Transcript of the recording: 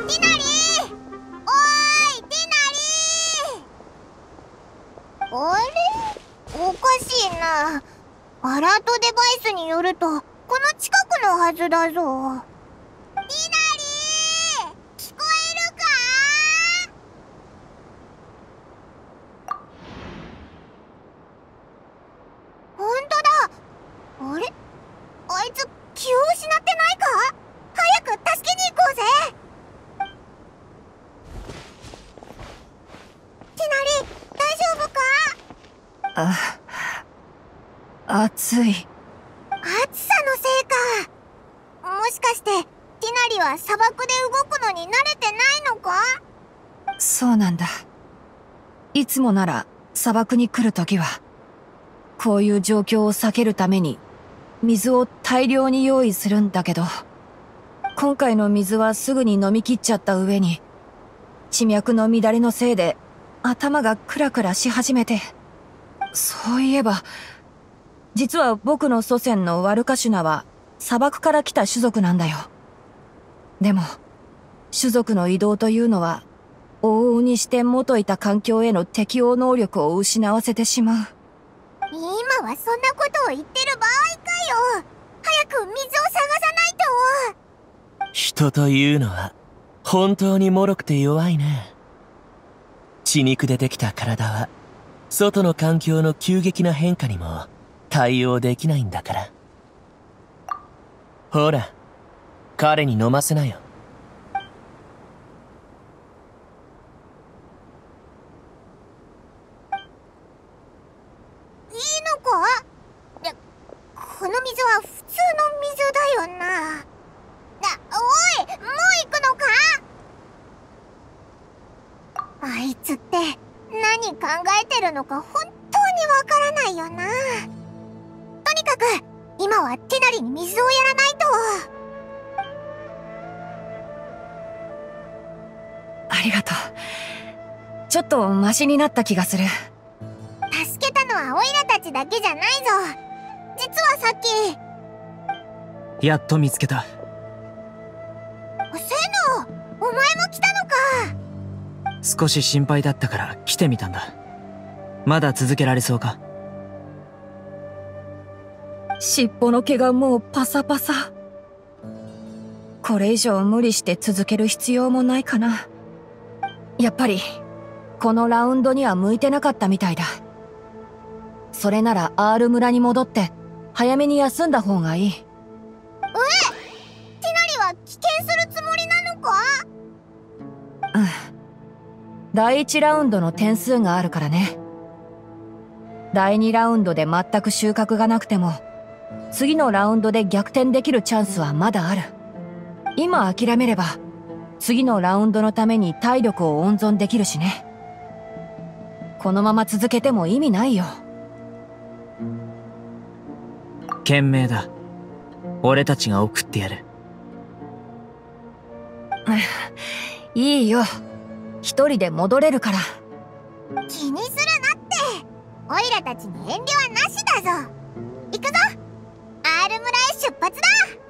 ティナリー、おーいティナリー。あれ、おかしいな。アラートデバイスによるとこの近くのはずだぞ。ティナリー、聞こえるか？ほんとだ。あれ、あいつ気を失ってないか？早く助けに行こうぜ。ティナリー、大丈夫か？ 暑い。 暑さのせいか。もしかしてティナリは砂漠で動くのに慣れてないのか？ そうなんだ。いつもなら砂漠に来るときはこういう状況を避けるために水を大量に用意するんだけど、今回の水はすぐに飲み切っちゃった上に地脈の乱れのせいで頭がクラクラし始めて。そういえば実は僕の祖先のワルカシュナは砂漠から来た種族なんだよ。でも種族の移動というのは往々にして元いた環境への適応能力を失わせてしまう。 今はそんなことを言ってる場合かよ。早く水を探さないと。 人というのは本当に脆くて弱いね。血肉でできた体は外の環境の急激な変化にも対応できないんだから。ほら、彼に飲ませなよ。 いいのか？この水は普通の水だよな。おい、もう行くのか？あいつって何考えてるのか本当にわからないよな。とにかく今はティナリに水をやらないと。 ありがとう。ちょっとマシになった気がする。 助けたのはオイラたちだけじゃないぞ。実はさっき。 やっと見つけた。 セノ、お前も来たのか。 少し心配だったから来てみたんだ。まだ続けられそうか？ 尻尾の毛がもうパサパサ。これ以上無理して続ける必要もないかな。やっぱりこのラウンドには向いてなかったみたいだ。それなら R 村に戻って早めに休んだ方がいい。 ティナリは棄権するつもりなのか？ うん。第1ラウンドの点数があるからね。第2ラウンドで全く収穫がなくても次のラウンドで逆転できるチャンスはまだある。今諦めれば次のラウンドのために体力を温存できるしね。このまま続けても意味ないよ。 懸命だ。俺たちが送ってやる。 いいよ。一人で戻れるから。 気にするなって。オイラたちに遠慮はなしだぞ。行くぞ。R 村へ出発だ。